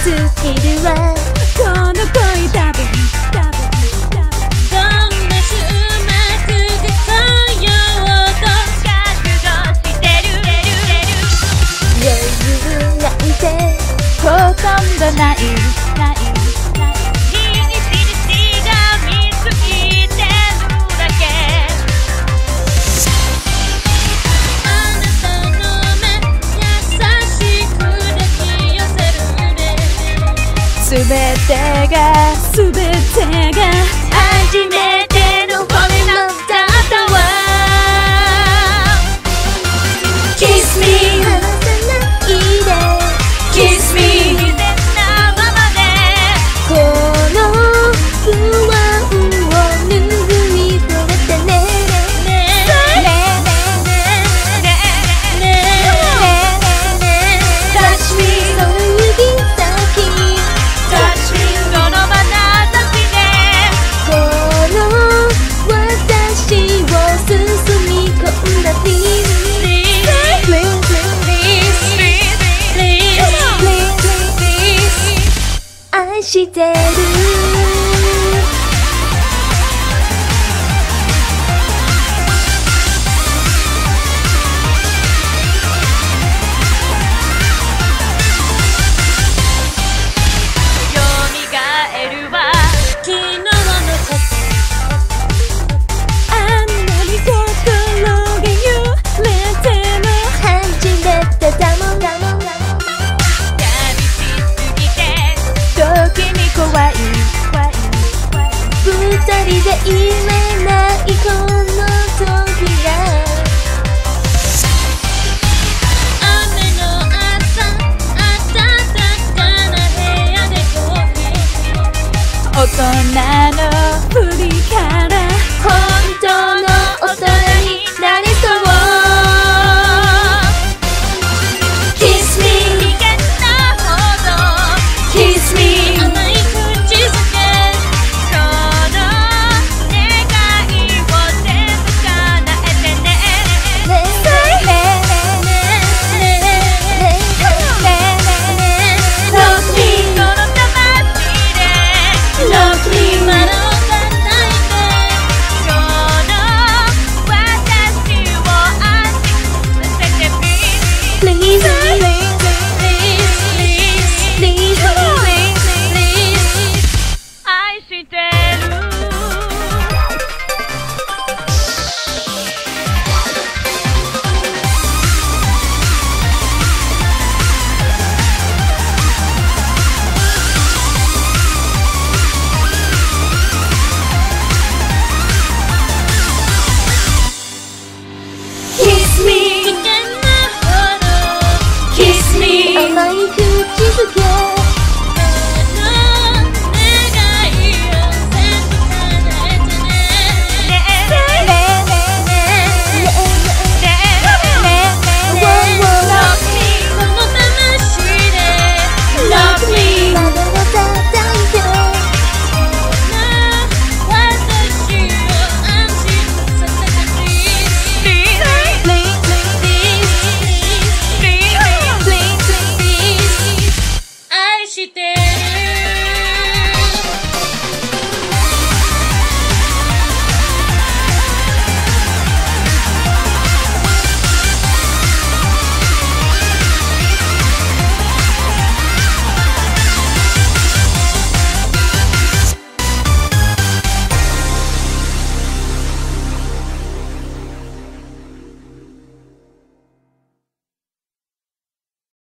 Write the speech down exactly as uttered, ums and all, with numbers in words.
スキルはこの恋多分多分どんな週末で来ようと覚悟してる余裕なんてほとんどないないすべてがすべてが初めての惚れなんだったわ Kiss me 離さないで Kiss me 自然なままでこの不安を拭い取れてねねねねねね Touch me そういう指先して